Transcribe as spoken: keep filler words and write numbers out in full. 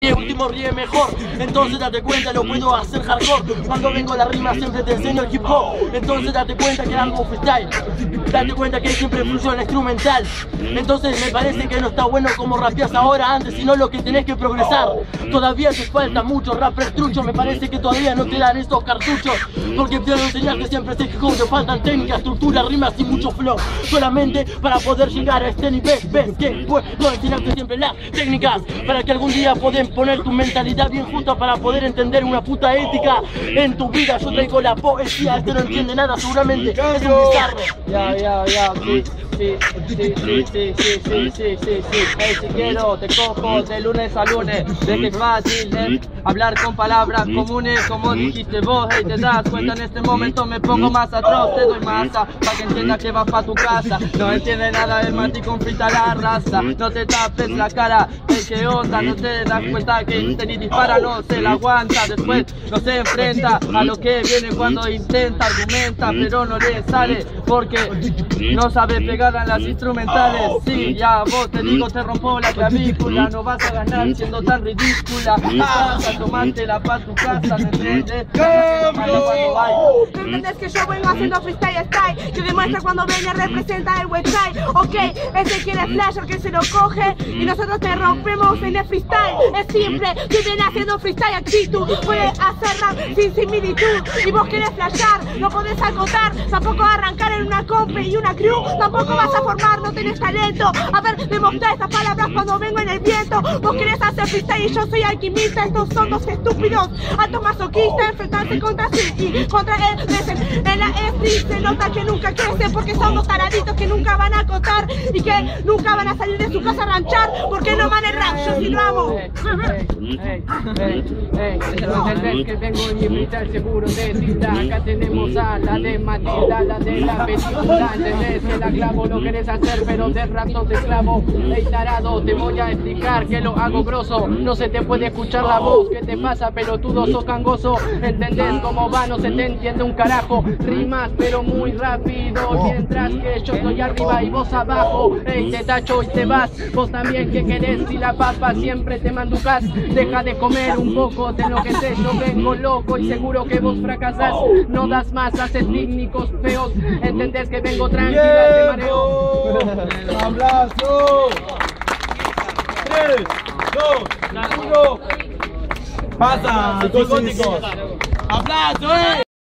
último ríe mejor, entonces date cuenta, lo puedo hacer hardcore. Cuando vengo a la rima siempre te enseño el hip hop, entonces date cuenta que hago freestyle. Date cuenta que siempre fluyo en la instrumental. Entonces me parece que no está bueno como rapeas ahora antes, sino lo que tenés que progresar. Todavía te falta mucho rap trucho, me parece que todavía no te dan estos cartuchos, porque quiero enseñarte siempre ese hip hop. Te faltan técnicas, estructura, rimas y mucho flow, solamente para poder llegar a este nivel. Ves que puedo enseñarte siempre las técnicas, para que algún día podés poner tu mentalidad bien justa para poder entender una puta ética en tu vida. Yo traigo la poesía, este no entiende nada, seguramente es un bizarro. Ya, ya, ya, sí, sí, sí, sí, sí, sí, sí, sí, sí, sí. Hey, si quiero, te cojo de lunes a lunes. Ves que es fácil, eh, hablar con palabras comunes, como dijiste vos. Hey, te das cuenta, en este momento me pongo más atroz. Te doy masa, para que entiendas que vas pa' tu casa. No entiende nada del mati con frita la raza. No te tapes la cara, hey, qué onda. No te das cuenta que este ni dispara, no se la aguanta. Después no se enfrenta a lo que viene cuando intenta, argumenta, pero no le sale porque no sabe pegar a las instrumentales. Sí, ya vos te digo, te rompo la clavícula. No vas a ganar siendo tan ridícula. Vas a tomártela pa' tu casa, ¿me entiendes? ¿No entendés que yo vengo haciendo freestyle style? Que demuestra cuando viene representa el website. Ok, ese quiere flasher que se lo coge y nosotros te rompemos en el freestyle. Es simple, si viene haciendo freestyle actitud, puedes hacer rap sin similitud. Y vos querés flashear, no podés acotar, tampoco arrancar en una comp y una crew, tampoco vas a formar, no tenés talento. A ver, demostrar estas palabras cuando vengo en el viento. Vos querés hacer freestyle y yo soy alquimista. Estos son dos estúpidos, altos masoquistas, enfrentarse contra sí y contra él. En la street se nota que nunca crecen porque son dos taraditos que nunca van a acotar y que nunca van a salir de su casa a ranchar porque no van el rap, yo sí lo amo. Ey, ey, ey, no entendés que vengo en mi freestyle seguro de tinta. Acá tenemos a la de Matilda, la de la película. Entendés que la clavo, lo querés hacer pero de rap sos esclavo. Ey tarado, te voy a explicar que lo hago grosso. No se te puede escuchar la voz, ¿qué te pasa pelotudo? Sos gangoso. ¿Entendés cómo va? No se te entiende un carajo. Rimas pero muy rápido, mientras que yo estoy arriba y vos abajo. Ey, te tacho y te vas. Vos también que querés y la papa siempre te manducás. Deja de comer un poco, te enloqueces, yo vengo loco y seguro que vos fracasás. No das más, haces técnicos feos. Entendés que vengo tranquila, te mareo. ¡Abrazo! tres, dos, uno. Pasa, psicóticos. ¡Aplauso, eh!